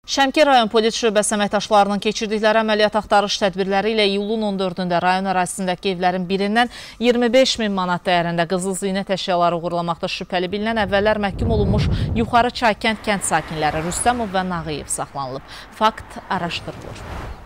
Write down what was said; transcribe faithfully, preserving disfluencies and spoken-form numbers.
Şəmkir rayon polis şöbəsi əməkdaşlarının keçirdikləri əməliyyat axtarış tədbirləri ilə iyulun on dördündə rayon ərazisindəki evlərin birindən iyirmi beş min manat dəyərində qızıl zinət əşyaları uğurlamaqda şübhəli bilinən əvvəllər məhkum olunmuş Yuxarı Çaykənd kənd sakinləri Rüstəmov və Nağıyev saxlanılıb. Fakt araşdırılır.